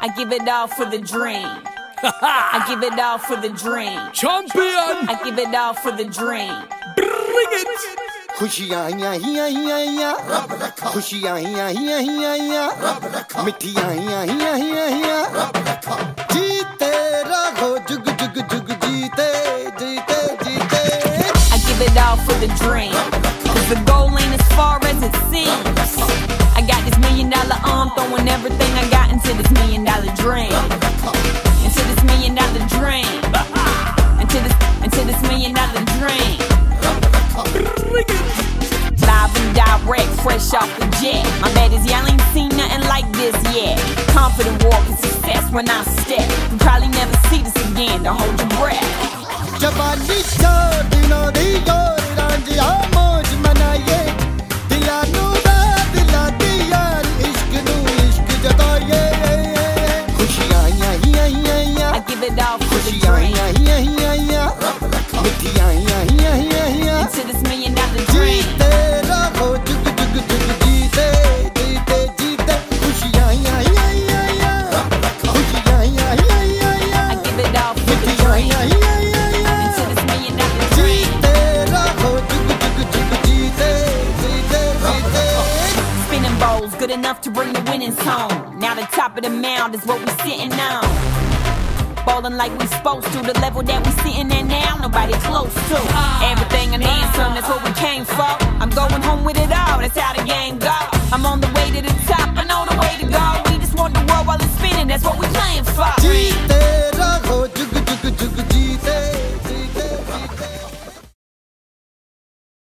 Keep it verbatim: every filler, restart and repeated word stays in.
I give it all for the dream. I give it all for the dream. Champion. I give it all for the dream. Bring it. खुशियाँ आइयाँ ही आइयाँ आइयाँ रब रखा खुशियाँ आइयाँ ही आइयाँ आइयाँ रब रखा मिठियाँ आइयाँ ही आइयाँ आइयाँ रब रखा जीते रहो जुग जुग जुग जीते जीते जीते I give it all for the dream, cause the goal ain't as far as it seems. I got this million dollar arm, throwing everything I got into this million dollar dream. Into this million dollar dream. Into this, into this million dollar dream. Live and direct, fresh off the jet. My bad is y'all ain't seen nothing like this yet. Confident walking success when I step. You probably never see this again, don't hold your breath. जवानी छोड़ दिनों दी your रांझिया मौज मनाये दिया नू दा दिला दिया इश्क नू इश्क जताये खुशियाँ आइयाँ ही आइयाँ आइयाँ I give it all for the खुशियाँ dream. आइयाँ he आइयाँ आइयाँ मिठियाँ आइयाँ he आइयाँ आइयाँ Into this million dollar dream. जीते रहो जुग जुग जुग जीते जीते जीते खुशियाँ आइयां ही आइयां आइयां खुशियाँ आइयां ही आइयां आइयां I give it all for the मिठियाँ dream. आइयां ही आइयां आइयां Into this million dollar dream. जीते रहो जुग जुग जुग जीते जीते जीते Spinning bowls, good enough to bring the winnings home. Now the top of the mound is what we sitting on. Ballin' like we supposed to. The level that we sitting at now, nobody close to. Everything I need, son, that's what we came for. I'm going home with it all, that's how the game go. I'm on the way to the top, I know the way to go. We just want the world while it's spinning, that's what we playing for. जीते रहो जुग जुग जुग जीते